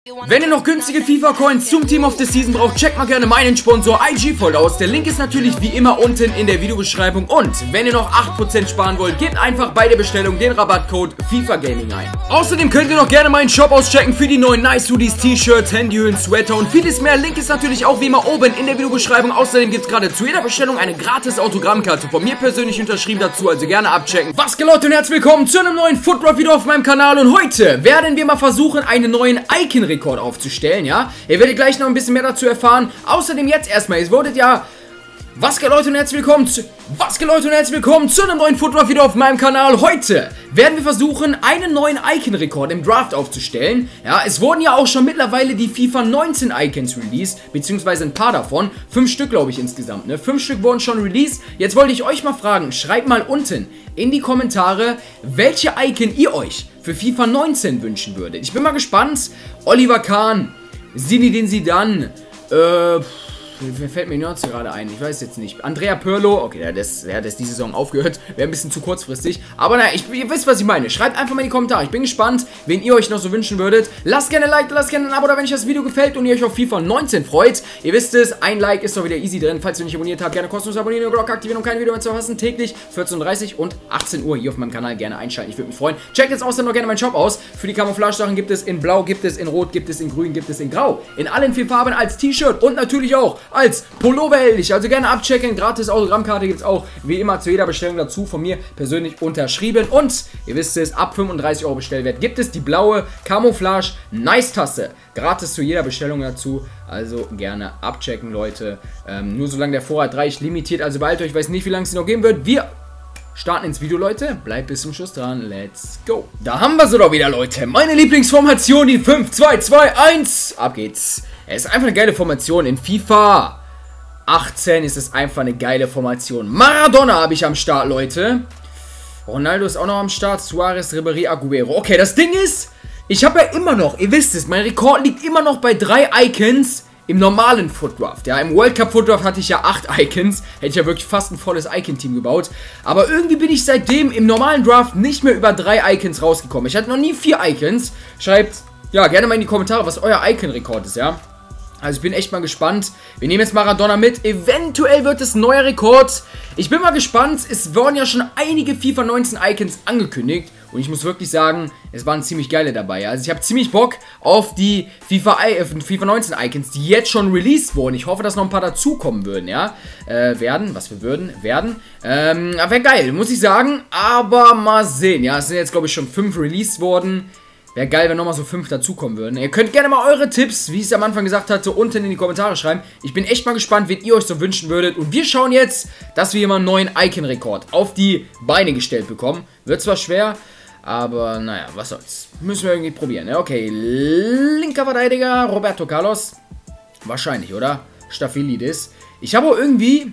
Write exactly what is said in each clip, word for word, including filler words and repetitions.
Wenn ihr noch günstige FIFA-Coins zum Team of the Season braucht, checkt mal gerne meinen Sponsor I G voll aus. Der Link ist natürlich wie immer unten in der Videobeschreibung. Und wenn ihr noch acht Prozent sparen wollt, gebt einfach bei der Bestellung den Rabattcode FIFAGaming ein. Außerdem könnt ihr noch gerne meinen Shop auschecken für die neuen Nice Hoodies, T-Shirts, Handyhüllen, Sweater und vieles mehr. Link ist natürlich auch wie immer oben in der Videobeschreibung. Außerdem gibt es gerade zu jeder Bestellung eine gratis Autogrammkarte von mir persönlich unterschrieben dazu, also gerne abchecken. Was geht, Leute, und herzlich willkommen zu einem neuen Football-Video auf meinem Kanal. Und heute werden wir mal versuchen, einen neuen Icon-Rekord aufzustellen, ja. Ihr werdet gleich noch ein bisschen mehr dazu erfahren. Außerdem jetzt erstmal, es wurdet ja... Was geht, Leute, und herzlich willkommen zu... Was geht, Leute, und herzlich willkommen zu einem neuen Football-Video auf meinem Kanal. Heute werden wir versuchen, einen neuen Icon-Rekord im Draft aufzustellen. Ja, es wurden ja auch schon mittlerweile die FIFA neunzehn Icons released, beziehungsweise ein paar davon. Fünf Stück, glaube ich, insgesamt, ne? Fünf Stück wurden schon released. Jetzt wollte ich euch mal fragen, schreibt mal unten in die Kommentare, welche Icon ihr euch für FIFA neunzehn wünschen würdet. Ich bin mal gespannt. Oliver Kahn, Zinedine Zidane, äh... Wer fällt mir jetzt gerade ein? Ich weiß jetzt nicht. Andrea Pirlo. Okay, der hat das, der hat das die Saison aufgehört. Wäre ein bisschen zu kurzfristig. Aber naja, ich, ihr wisst, was ich meine. Schreibt einfach mal in die Kommentare. Ich bin gespannt, wen ihr euch noch so wünschen würdet. Lasst gerne ein Like, lasst gerne ein Abo, oder wenn euch das Video gefällt und ihr euch auf FIFA neunzehn freut. Ihr wisst es, ein Like ist doch wieder easy drin. Falls ihr nicht abonniert habt, gerne kostenlos abonnieren und Glocke aktivieren, um kein Video mehr zu verpassen. Täglich vierzehn Uhr dreißig und achtzehn Uhr hier auf meinem Kanal gerne einschalten. Ich würde mich freuen. Checkt jetzt außerdem noch gerne meinen Shop aus. Für die Camouflage-Sachen gibt es in Blau, gibt es in Rot, gibt es in Grün, gibt es in Grau. In allen vier Farben als T-Shirt und natürlich auch als Pullover. Also gerne abchecken, gratis Autogrammkarte gibt es auch wie immer zu jeder Bestellung dazu, von mir persönlich unterschrieben. Und ihr wisst es, ab fünfunddreißig Euro Bestellwert gibt es die blaue Camouflage Nice Tasse. Gratis zu jeder Bestellung dazu, also gerne abchecken, Leute. Ähm, nur solange der Vorrat reicht, limitiert, also beeilt euch, ich weiß nicht, wie lange es noch geben wird. Wir starten ins Video, Leute. Bleibt bis zum Schluss dran. Let's go. Da haben wir sie doch wieder, Leute. Meine Lieblingsformation, die fünf, zwei, zwei, eins. Ab geht's. Es ist einfach eine geile Formation in FIFA achtzehn ist es einfach eine geile Formation. Maradona habe ich am Start, Leute. Ronaldo ist auch noch am Start. Suarez, Ribéry, Aguero. Okay, das Ding ist, ich habe ja immer noch, ihr wisst es, mein Rekord liegt immer noch bei drei Icons im normalen Foot Draft. Ja, im World Cup Foot Draft hatte ich ja acht Icons. Hätte ich ja wirklich fast ein volles Icon-Team gebaut. Aber irgendwie bin ich seitdem im normalen Draft nicht mehr über drei Icons rausgekommen. Ich hatte noch nie vier Icons. Schreibt, ja, gerne mal in die Kommentare, was euer Icon-Rekord ist, ja. Also ich bin echt mal gespannt. Wir nehmen jetzt Maradona mit. Eventuell wird es ein neuer Rekord. Ich bin mal gespannt. Es wurden ja schon einige FIFA neunzehn Icons angekündigt. Und ich muss wirklich sagen, es waren ziemlich geile dabei. Also ich habe ziemlich Bock auf die FIFA, äh, FIFA neunzehn Icons, die jetzt schon released wurden. Ich hoffe, dass noch ein paar dazukommen würden, ja. Äh, werden, was wir würden, werden. Ähm, wäre geil, muss ich sagen. Aber mal sehen, ja. Es sind jetzt, glaube ich, schon fünf released worden. Wäre geil, wenn nochmal so fünf dazukommen würden. Ihr könnt gerne mal eure Tipps, wie ich es am Anfang gesagt hatte, unten in die Kommentare schreiben. Ich bin echt mal gespannt, wen ihr euch so wünschen würdet. Und wir schauen jetzt, dass wir hier mal einen neuen Icon-Rekord auf die Beine gestellt bekommen. Wird zwar schwer, aber naja, was soll's. Müssen wir irgendwie probieren. Ja, okay, linker Verteidiger, Roberto Carlos. Wahrscheinlich, oder? Staphylides. Ich habe auch irgendwie,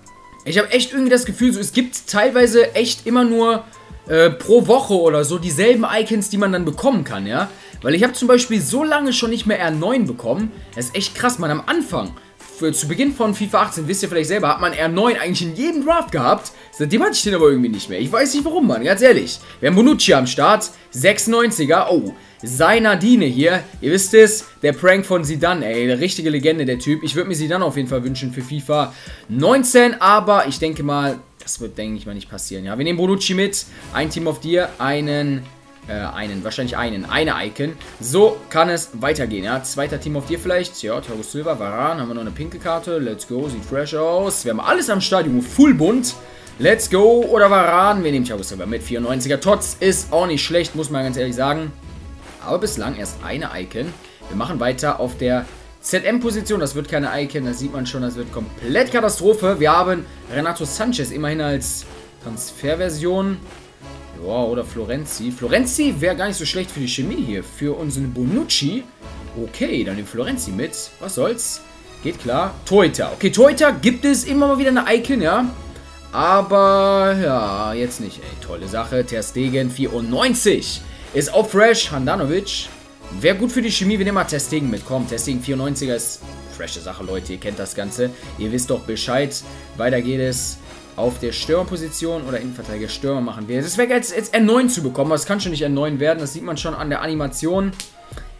ich habe echt irgendwie das Gefühl, so, es gibt teilweise echt immer nur... Äh, pro Woche oder so dieselben Icons, die man dann bekommen kann, ja. Weil ich habe zum Beispiel so lange schon nicht mehr R neun bekommen. Das ist echt krass, man. Am Anfang, für, zu Beginn von FIFA achtzehn, wisst ihr vielleicht selber, hat man R neun eigentlich in jedem Draft gehabt. Seitdem hatte ich den aber irgendwie nicht mehr. Ich weiß nicht warum, Mann, ganz ehrlich. Wir haben Bonucci am Start, sechsundneunziger, oh, Zainadine hier, ihr wisst es, der Prank von Zidane, ey, eine richtige Legende, der Typ. Ich würde mir Zidane auf jeden Fall wünschen für FIFA neunzehn, aber ich denke mal, das wird, denke ich mal, nicht passieren. Ja, wir nehmen Bonucci mit, ein Team of dir, einen, äh, einen, wahrscheinlich einen, eine Icon. So kann es weitergehen, ja. Zweiter Team of dir vielleicht, ja, Thiago Silva, Varane, haben wir noch eine pinke Karte, let's go, sieht fresh aus. Wir haben alles am Stadion, full bunt. Let's go, oder Varane, wir nehmen Thiago Silva mit, vierundneunziger. Tots ist auch nicht schlecht, muss man ganz ehrlich sagen. Aber bislang erst eine Icon. Wir machen weiter auf der Z M-Position, das wird keine Icon, das sieht man schon, das wird komplett Katastrophe. Wir haben Renato Sanchez immerhin als Transferversion. Ja, oder Florenzi. Florenzi wäre gar nicht so schlecht für die Chemie hier. Für unseren Bonucci. Okay, dann nehmen Florenzi mit. Was soll's? Geht klar. Torhüter. Okay, Torhüter gibt es immer mal wieder eine Icon, ja. Aber, ja, jetzt nicht. Ey, tolle Sache. Ter Stegen, vierundneunzig. Ist auch fresh. Handanovic. Wäre gut für die Chemie, wenn ihr mal Ter Stegen mitkommt. Ter Stegen vierundneunziger ist frische Sache, Leute. Ihr kennt das Ganze. Ihr wisst doch Bescheid. Weiter geht es auf der Stürmerposition oder Innenverteidiger Stürmer machen wir. Es wäre jetzt, jetzt R neun zu bekommen, aber es kann schon nicht R neun werden. Das sieht man schon an der Animation.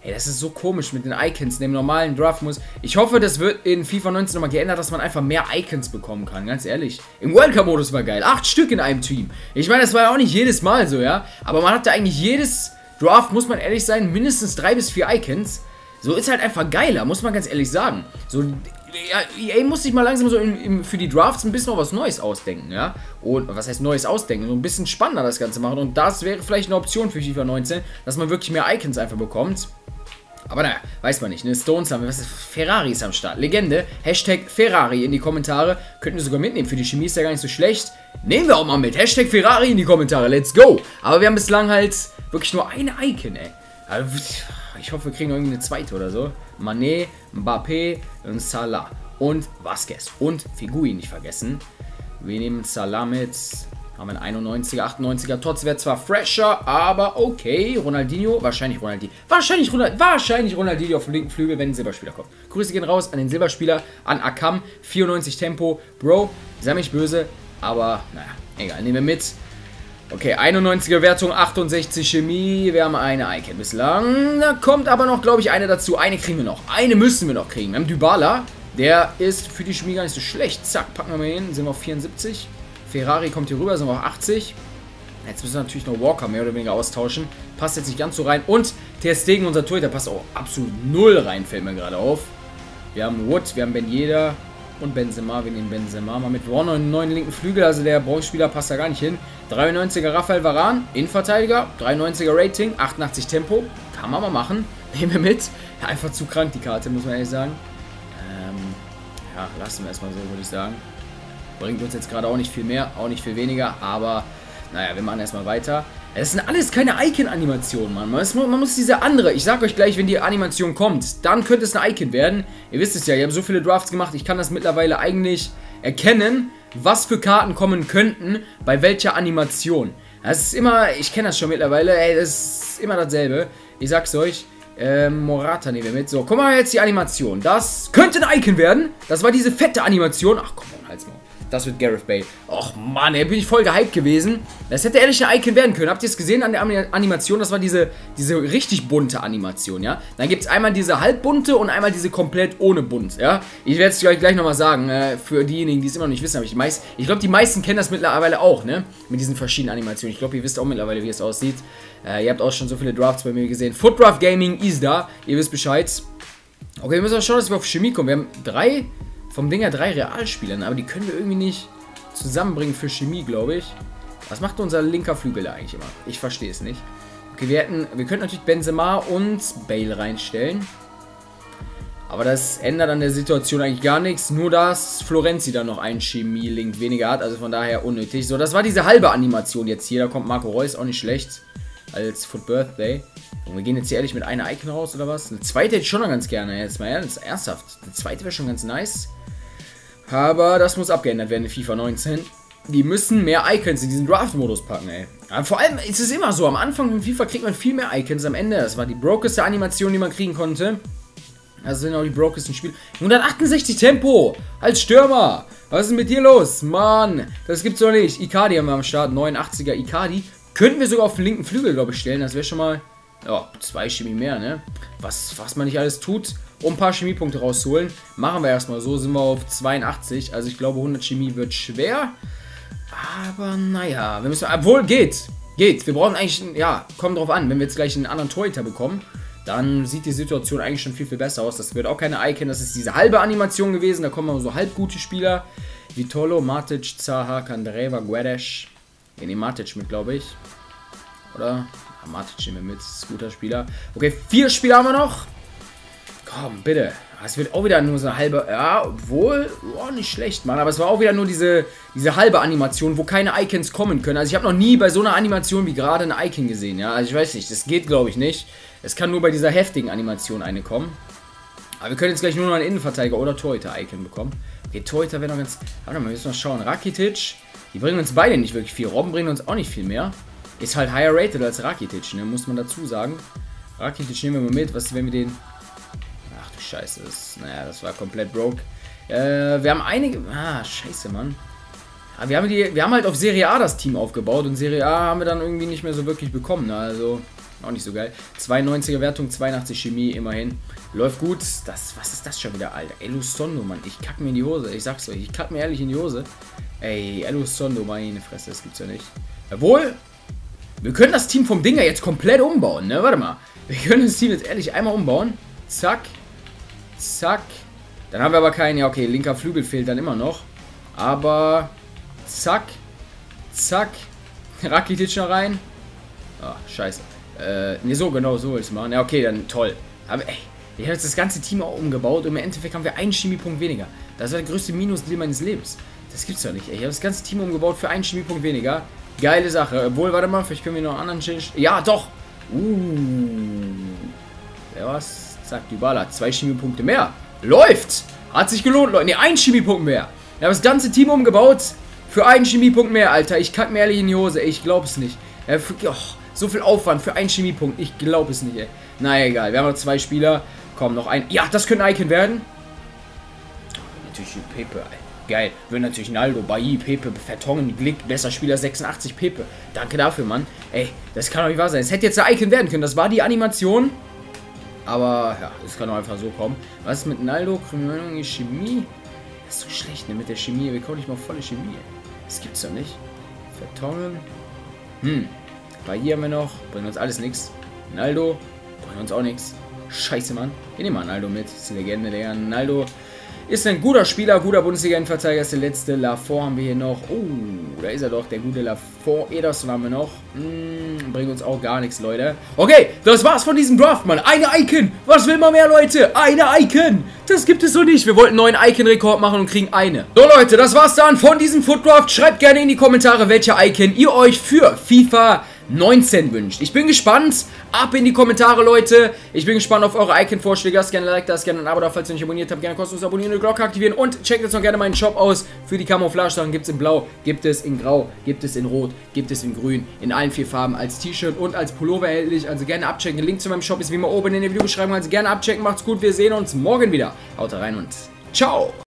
Ey, das ist so komisch mit den Icons, dem normalen Draft-Modus. Ich hoffe, das wird in FIFA neunzehn nochmal geändert, dass man einfach mehr Icons bekommen kann, ganz ehrlich. Im World Cup-Modus war geil. Acht Stück in einem Team. Ich meine, das war ja auch nicht jedes Mal so, ja. Aber man hatte eigentlich jedes Draft, muss man ehrlich sein, mindestens drei bis vier Icons. So ist halt einfach geiler, muss man ganz ehrlich sagen. So, ja, E A muss sich mal langsam so in, in, für die Drafts ein bisschen noch was Neues ausdenken, ja. Und was heißt Neues ausdenken? So ein bisschen spannender das Ganze machen. Und das wäre vielleicht eine Option für FIFA neunzehn, dass man wirklich mehr Icons einfach bekommt. Aber naja, weiß man nicht, ne? Stones haben wir, was ist, Ferrari ist am Start. Legende, Hashtag Ferrari in die Kommentare. Könnten wir sogar mitnehmen, für die Chemie ist ja gar nicht so schlecht. Nehmen wir auch mal mit, Hashtag Ferrari in die Kommentare, let's go. Aber wir haben bislang halt wirklich nur eine Icon, ey. Also, ich hoffe, wir kriegen noch irgendeine zweite oder so. Mané, Mbappé und Salah. Und Vasquez. Und Figuin nicht vergessen. Wir nehmen Salah mit. Haben einen einundneunziger, achtundneunziger. Trotz wäre zwar fresher, aber okay. Ronaldinho, wahrscheinlich Ronaldinho. Wahrscheinlich, Ronald, wahrscheinlich Ronaldinho auf dem linken Flügel, wenn ein Silberspieler kommt. Grüße gehen raus an den Silberspieler, an Akam. vierundneunzig Tempo. Bro, sei mich böse, aber naja, egal, nehmen wir mit. Okay, einundneunziger Wertung, achtundsechzig Chemie. Wir haben eine Icon bislang. Da kommt aber noch, glaube ich, eine dazu. Eine kriegen wir noch. Eine müssen wir noch kriegen. Wir haben Dybala. Der ist für die Chemie gar nicht so schlecht. Zack, packen wir mal hin. Sind wir auf vierundsiebzig. Ferrari kommt hier rüber, sind wir auf achtzig. Jetzt müssen wir natürlich noch Walker mehr oder weniger austauschen. Passt jetzt nicht ganz so rein. Und Ter Stegen, unser Torhüter, passt auch absolut null rein, fällt mir gerade auf. Wir haben Wood, wir haben Ben Yedder und Benzema. Wir nehmen Benzema mal mit. Wir brauchen noch einen neuen linken Flügel, also der Bronzespieler passt da gar nicht hin. dreiundneunziger Raphael Varane, Innenverteidiger. dreiundneunziger Rating, achtundachtzig Tempo. Kann man mal machen. Nehmen wir mit. Ja, einfach zu krank, die Karte, muss man ehrlich sagen. Ähm, ja, lassen wir erstmal so, würde ich sagen. Bringt uns jetzt gerade auch nicht viel mehr, auch nicht viel weniger, aber naja, wir machen erstmal weiter. Es sind alles keine Icon-Animationen, Mann. Man muss, man muss diese andere, ich sag euch gleich, wenn die Animation kommt, dann könnte es eine Icon werden. Ihr wisst es ja, ich habe so viele Drafts gemacht, ich kann das mittlerweile eigentlich erkennen, was für Karten kommen könnten, bei welcher Animation. Das ist immer, ich kenne das schon mittlerweile, ey, das ist immer dasselbe. Ich sag's euch. Ähm, Morata nehmen wir mit. So, guck mal jetzt die Animation. Das könnte ein Icon werden. Das war diese fette Animation. Ach komm, halt's mal. Das wird Gareth Bale. Och Mann, ey, bin ich voll gehypt gewesen. Das hätte ehrlich ein Icon werden können. Habt ihr es gesehen an der Animation? Das war diese, diese richtig bunte Animation, ja. Dann gibt es einmal diese halbbunte und einmal diese komplett ohne bunt, ja. Ich werde es gleich, gleich nochmal sagen, äh, für diejenigen, die es immer noch nicht wissen. Aber ich, meist, ich glaube, die meisten kennen das mittlerweile auch, ne. Mit diesen verschiedenen Animationen. Ich glaube, ihr wisst auch mittlerweile, wie es aussieht. Äh, ihr habt auch schon so viele Drafts bei mir gesehen. Foot Draft Gaming ist da. Ihr wisst Bescheid. Okay, wir müssen mal schauen, dass wir auf Chemie kommen. Wir haben drei... Vom Ding her drei Realspieler, aber die können wir irgendwie nicht zusammenbringen für Chemie, glaube ich. Was macht unser linker Flügel da eigentlich immer? Ich verstehe es nicht. Okay, wir hätten, wir könnten natürlich Benzema und Bale reinstellen. Aber das ändert an der Situation eigentlich gar nichts. Nur, dass Florenzi dann noch einen Chemie-Link weniger hat, also von daher unnötig. So, das war diese halbe Animation jetzt hier. Da kommt Marco Reus, auch nicht schlecht. Als Foot Birthday. Und wir gehen jetzt hier ehrlich mit einer Icon raus, oder was? Eine zweite hätte ich schon noch ganz gerne. Jetzt mal ernst, ernsthaft. Eine zweite wäre schon ganz nice. Aber das muss abgeändert werden in FIFA neunzehn. Die müssen mehr Icons in diesen Draft-Modus packen, ey. Aber vor allem ist es immer so, am Anfang von FIFA kriegt man viel mehr Icons. Am Ende, das war die brokeste Animation, die man kriegen konnte. Das sind auch die brokesten Spiele. hundertachtundsechzig Tempo als Stürmer. Was ist mit dir los? Mann, das gibt's doch nicht. Icardi haben wir am Start, neunundachtziger Icardi. Könnten wir sogar auf den linken Flügel, glaube ich, stellen. Das wäre schon mal, ja, zwei Chemie mehr, ne? Was, was man nicht alles tut, um ein paar Chemiepunkte rauszuholen. Machen wir erstmal so, sind wir auf zweiundachtzig. Also ich glaube, hundert Chemie wird schwer. Aber naja, wir müssen, obwohl, geht. Geht. Wir brauchen eigentlich, ja, kommt drauf an. Wenn wir jetzt gleich einen anderen Torhüter bekommen, dann sieht die Situation eigentlich schon viel, viel besser aus. Das wird auch keine Icon. Das ist diese halbe Animation gewesen. Da kommen so halb gute Spieler. Vitolo, Matic, Zaha, Kandreva, Guedes. Wir nehmen Matic mit, glaube ich. Oder? Ja, Matic nehmen wir mit. Das ist ein guter Spieler. Okay, vier Spieler haben wir noch. Komm, bitte. Es wird auch wieder nur so eine halbe... Ja, obwohl... Oh, nicht schlecht, Mann. Aber es war auch wieder nur diese, diese halbe Animation, wo keine Icons kommen können. Also ich habe noch nie bei so einer Animation wie gerade eine Icon gesehen, ja. Also ich weiß nicht, das geht, glaube ich, nicht. Es kann nur bei dieser heftigen Animation eine kommen. Aber wir können jetzt gleich nur noch einen Innenverteidiger oder Torhüter-Icon bekommen. Okay, Torhüter wäre noch ganz... Warte mal, wir müssen noch schauen. Rakitic, die bringen uns beide nicht wirklich viel. Robben bringen uns auch nicht viel mehr. Ist halt higher rated als Rakitic, ne? Muss man dazu sagen. Rakitic nehmen wir mal mit. Was, wenn wir den... Ach du Scheiße, das, naja, das war komplett broke. Äh, wir haben einige... Ah, scheiße, Mann. Ja, wir, haben die, wir haben halt auf Serie A das Team aufgebaut und Serie A haben wir dann irgendwie nicht mehr so wirklich bekommen. Ne? Also, Auch nicht so geil. zweiundneunziger Wertung, zweiundachtzig Chemie, immerhin. Läuft gut. Das, was ist das schon wieder, Alter? Elustondo, Mann. Ich kack mir in die Hose. Ich sag's euch. Ich kack mir ehrlich in die Hose. Ey, Elustondo, meine Fresse. Das gibt's ja nicht. Jawohl. Wir können das Team vom Dinger jetzt komplett umbauen, ne? Warte mal. Wir können das Team jetzt ehrlich einmal umbauen. Zack. Zack. Dann haben wir aber keinen. Ja, okay. Linker Flügel fehlt dann immer noch. Aber. Zack. Zack. Rakitic noch rein. Ah, scheiße. Äh, ne, so genau, so will ich es machen. Ja, okay, dann toll. Aber ey, ich habe jetzt das ganze Team auch umgebaut und im Endeffekt haben wir einen Chemiepunkt weniger. Das war der größte Minusdeal meines Lebens. Das gibt's doch nicht, ey. Ich habe das ganze Team umgebaut für einen Chemiepunkt weniger. Geile Sache. Obwohl, warte mal, vielleicht können wir noch einen anderen Change. Ja, doch! Uh. Wer was? Zack, Dybala. Zwei Chemiepunkte mehr. Läuft! Hat sich gelohnt, Leute. Ne, ein Chemiepunkt mehr. Ich habe das ganze Team umgebaut für einen Chemiepunkt mehr, Alter. Ich kack mir ehrlich in die Hose, ey. Ich glaube es nicht. Ja, für, oh, so viel Aufwand für einen Chemiepunkt. Ich glaube es nicht, ey. Na egal, wir haben noch zwei Spieler. Komm, noch ein. Ja, das könnte ein Icon werden. Natürlich Pepe, ey. Geil. Wird natürlich Naldo, Bailly, Pepe, Vertongen, Glick, besser Spieler sechsundachtzig, Pepe. Danke dafür, Mann. Ey, das kann doch nicht wahr sein. Es hätte jetzt ein Icon werden können. Das war die Animation. Aber, ja, es kann auch einfach so kommen. Was ist mit Naldo? Kriminelle Chemie? Das ist so schlecht, ne? Mit der Chemie. Wir kommen nicht mal volle Chemie, ey. Das gibt's doch nicht. Vertongen. Hm. Bailly haben wir noch. Bringt uns alles nichts. Naldo. Bringt uns auch nichts. Scheiße, Mann. Wir nehmen mal Naldo mit. Das ist eine Legende, Digga. Naldo ist ein guter Spieler, guter Bundesliga-Innenverteidiger, ist der letzte. Lafont haben wir hier noch. Oh, da ist er doch, der gute Lafont. Ederson haben wir noch. Hm, bringt uns auch gar nichts, Leute. Okay, das war's von diesem Draft, Mann. Eine Icon. Was will man mehr, Leute? Eine Icon. Das gibt es so nicht. Wir wollten einen neuen Icon-Rekord machen und kriegen eine. So, Leute, das war's dann von diesem Foot Draft. Schreibt gerne in die Kommentare, welche Icon ihr euch für FIFA neunzehn wünscht. Ich bin gespannt. Ab in die Kommentare, Leute. Ich bin gespannt auf eure Icon-Vorschläge. Lasst gerne ein Like da, lasst gerne ein Abo da, falls ihr nicht abonniert habt. Gerne kostenlos abonnieren und die Glocke aktivieren. Und checkt jetzt noch gerne meinen Shop aus. Für die Camouflage-Sachen gibt es in Blau, gibt es in Grau, gibt es in Rot, gibt es in Grün. In allen vier Farben als T-Shirt und als Pullover erhältlich. Also gerne abchecken. Der Link zu meinem Shop ist wie immer oben in der Videobeschreibung. Also gerne abchecken. Macht's gut. Wir sehen uns morgen wieder. Haut rein und ciao.